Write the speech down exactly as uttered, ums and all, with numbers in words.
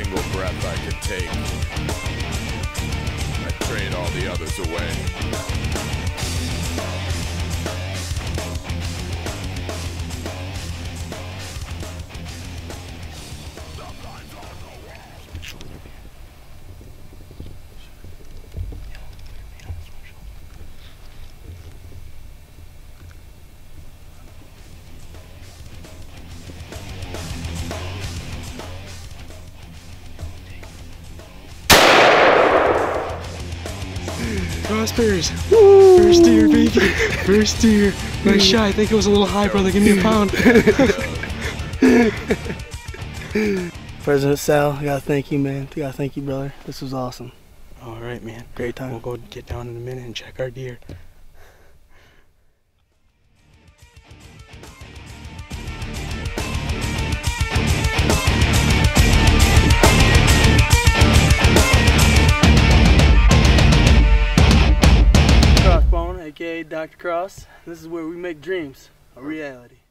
single breath I could take. I trade all the others away. Crossbears! Woo! First deer, baby! First deer! Nice shot. I think it was a little high, brother. Give me a pound. President Sal, I gotta thank you, man. I gotta thank you, brother. This was awesome. Alright, man. Great time. We'll go get down in a minute and check our deer. Aka Doctor Cross. This is where we make dreams a reality.